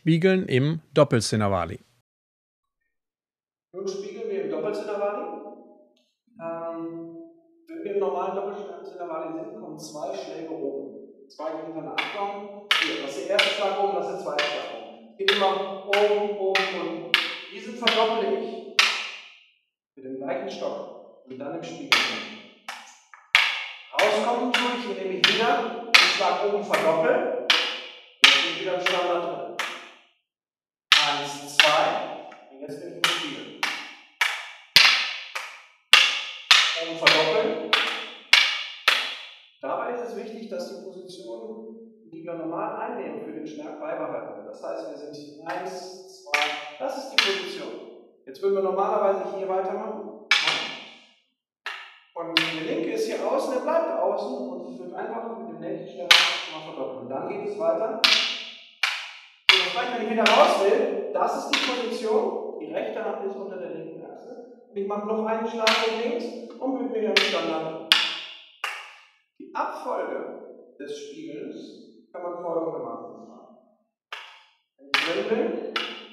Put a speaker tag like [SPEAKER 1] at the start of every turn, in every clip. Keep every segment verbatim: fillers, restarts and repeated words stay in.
[SPEAKER 1] Spiegeln im Doppelcinna-Wali.
[SPEAKER 2] Nun spiegeln wir im Doppelcinna-Wali. Ähm, wenn wir im normalen Doppelcinna-Wali sind, kommen zwei Schläge oben. Zwei hintereinander kommen. Hier, das ist der erste Schlag oben, das ist der zweite Schlag oben. Es geht immer oben, oben, unten. Diesen verdopple ich mit dem gleichen Stock und dann im Spiegel. Rauskommen tue ich, indem ich wieder den Schlag oben verdoppel. Jetzt bin ich wieder im Standard drin. Eins, zwei. Und jetzt bin ich im Spiegel. Oben verdoppeln. Dabei ist es wichtig, dass die Position, die wir normal einnehmen, für den Schlag beibehalten wird. Das heißt, wir sind eins, zwei, das ist die Position. Jetzt würden wir normalerweise hier weitermachen. Und der linke ist hier außen, der bleibt außen und es wird einfach mit dem nächsten Schlag mal verdoppeln. Dann geht es weiter. Und vielleicht, wenn ich wieder raus will, das ist die Position. Die rechte Hand ist unter der linken Achse. Und ich mache noch einen Schlag mit links und bin wieder im Standard. Die Abfolge des Spiegels kann man folgendermaßen machen. Wenn ich drin bin,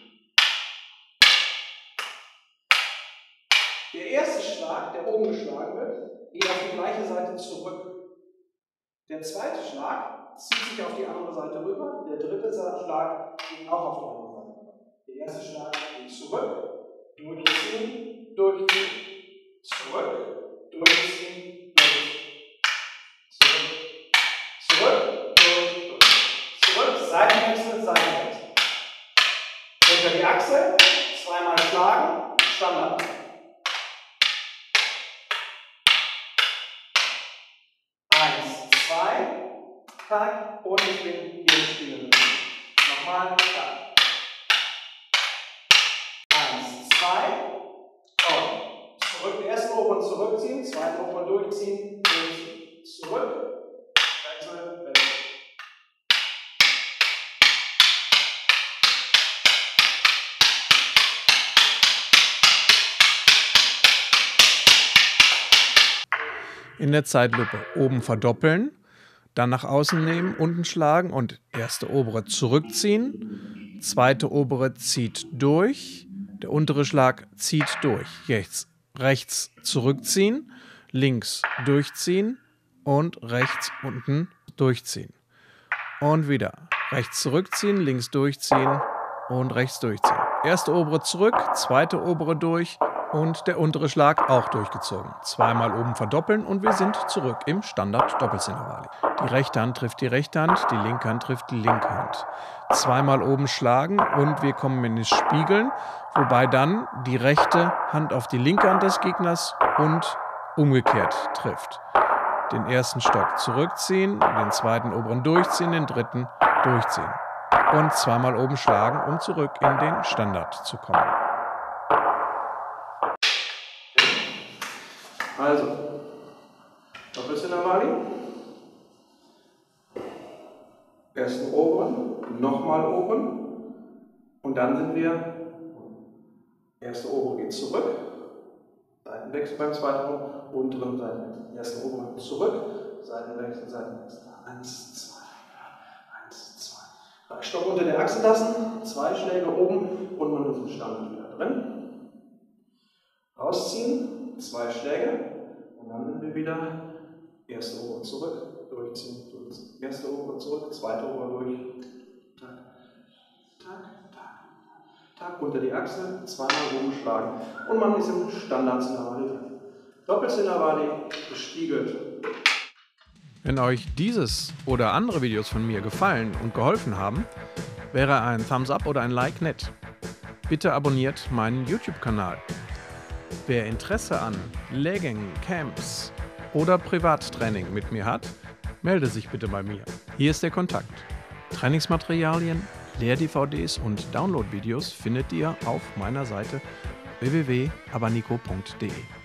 [SPEAKER 2] der erste Schlag, der oben geschlagen wird, geht auf die gleiche Seite zurück. Der zweite Schlag zieht sich auf die andere Seite rüber. Der dritte Schlag geht auch auf die andere Seite rüber. Der erste Schlag geht zurück, durchziehen, durchziehen, zurück, durchziehen, durch, zurück, zurück, durch, durch, zurück, Seitenwechsel, Seitenwechsel. Unter die Achse, zweimal schlagen, Standard. Tag, und ich bin hier im Spiegel. Nochmal, Tag. Eins, zwei, und zurück, den ersten oberen zurückziehen, zweiten oberen durchziehen, durchziehen, zurück, Wechsel, Wechsel.
[SPEAKER 1] In der Zeitlupe oben verdoppeln, dann nach außen nehmen, unten schlagen und erste obere zurückziehen, zweite obere zieht durch, der untere Schlag zieht durch. Jetzt rechts zurückziehen, links durchziehen und rechts unten durchziehen. Und wieder rechts zurückziehen, links durchziehen und rechts durchziehen. Erste obere zurück, zweite obere durch und der untere Schlag auch durchgezogen. Zweimal oben verdoppeln und wir sind zurück im Standard Doppelcinna-Wali. Die rechte Hand trifft die rechte Hand, die linke Hand trifft die linke Hand. Zweimal oben schlagen und wir kommen in das Spiegeln, wobei dann die rechte Hand auf die linke Hand des Gegners und umgekehrt trifft. Den ersten Stock zurückziehen, den zweiten oberen durchziehen, den dritten durchziehen. Und zweimal oben schlagen, um zurück in den Standard zu kommen.
[SPEAKER 2] Also, Doppelcinna-Wali. Ersten oberen, nochmal oben. Und dann sind wir, erste obere geht zurück, Seitenwechsel beim zweiten oberen, unteren Seitenwechsel. Erste obere zurück, Seitenwechsel, Seitenwechsel. Eins, zwei, eins, zwei. Stock unter der Achse lassen, zwei Schläge oben und man ist im Stand wieder drin. Rausziehen, zwei Schläge. Und dann sind wir wieder erste obere zurück, durchziehen, durchziehen. Erste obere zurück, zweite obere durch. Tack, tack, tack, tack. Unter die Achse, zweimal oben schlagen. Und man ist im Standard-Cinna-Wali drin. Doppel-Cinna-Wali gespiegelt.
[SPEAKER 1] Wenn euch dieses oder andere Videos von mir gefallen und geholfen haben, wäre ein Thumbs Up oder ein Like nett. Bitte abonniert meinen YouTube-Kanal. Wer Interesse an Lehrgängen, Camps oder Privattraining mit mir hat, melde sich bitte bei mir. Hier ist der Kontakt. Trainingsmaterialien, Lehr-D V Ds und Download-Videos findet ihr auf meiner Seite w w w punkt abanico punkt de.